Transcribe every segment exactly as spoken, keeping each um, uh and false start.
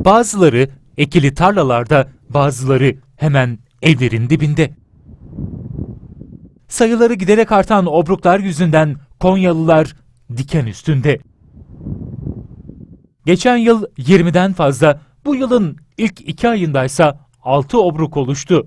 Bazıları ekili tarlalarda, bazıları hemen evlerin dibinde. Sayıları giderek artan obruklar yüzünden Konyalılar diken üstünde. Geçen yıl yirmiden fazla, bu yılın ilk iki ayındaysa altı obruk oluştu.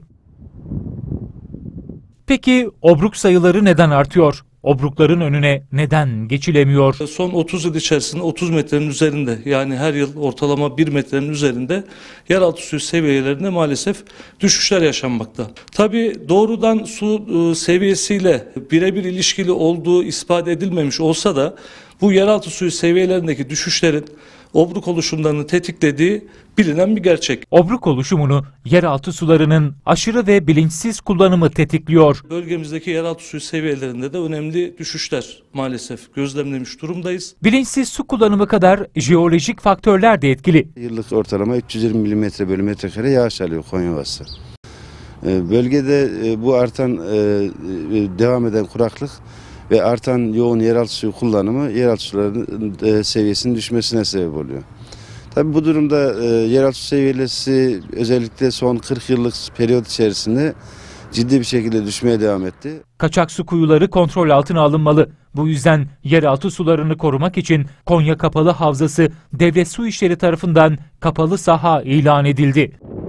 Peki obruk sayıları neden artıyor? Obrukların önüne neden geçilemiyor? Son otuz yıl içerisinde otuz metrenin üzerinde, yani her yıl ortalama bir metrenin üzerinde yeraltı suyu seviyelerinde maalesef düşüşler yaşanmakta. Tabii doğrudan su seviyesiyle birebir ilişkili olduğu ispat edilmemiş olsa da bu yeraltı suyu seviyelerindeki düşüşlerin obruk oluşumlarını tetiklediği bilinen bir gerçek. Obruk oluşumunu yeraltı sularının aşırı ve bilinçsiz kullanımı tetikliyor. Bölgemizdeki yeraltı suyu seviyelerinde de önemli düşüşler maalesef gözlemlemiş durumdayız. Bilinçsiz su kullanımı kadar jeolojik faktörler de etkili. Yıllık ortalama üç yüz yirmi milimetre bölü metrekare yağış alıyor Konya Ovası. Bölgede bu artan, devam eden kuraklık ve artan yoğun yeraltı suyu kullanımı yeraltı sularının seviyesinin düşmesine sebep oluyor. Tabii bu durumda yeraltı su seviyesi özellikle son kırk yıllık periyot içerisinde ciddi bir şekilde düşmeye devam etti. Kaçak su kuyuları kontrol altına alınmalı. Bu yüzden yeraltı sularını korumak için Konya Kapalı Havzası Devlet Su İşleri tarafından kapalı saha ilan edildi.